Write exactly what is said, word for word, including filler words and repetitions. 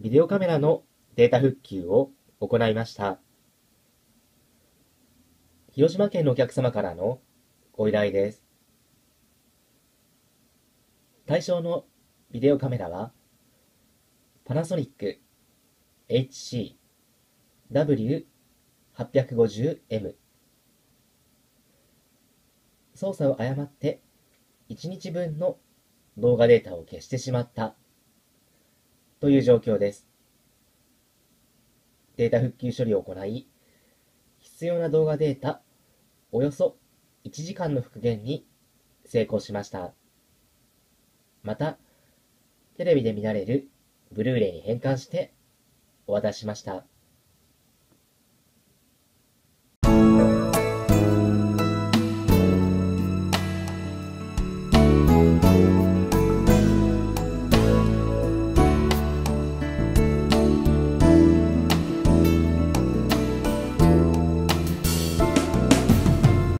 ビデオカメラのデータ復旧を行いました。広島県のお客様からのご依頼です。対象のビデオカメラは、パナソニック エイチシーダブリューはちごゼロエム。操作を誤っていちにちぶんの動画データを消してしまったという状況です。データ復旧処理を行い、必要な動画データおよそいちじかんの復元に成功しました。また、テレビで見られるブルーレイに変換してお渡ししました。